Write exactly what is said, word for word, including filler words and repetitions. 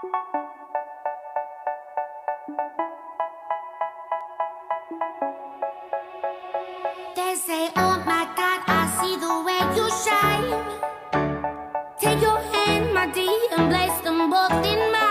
They say, oh my God, I see the way you shine. Take your hand, my dear, and place them both in mine.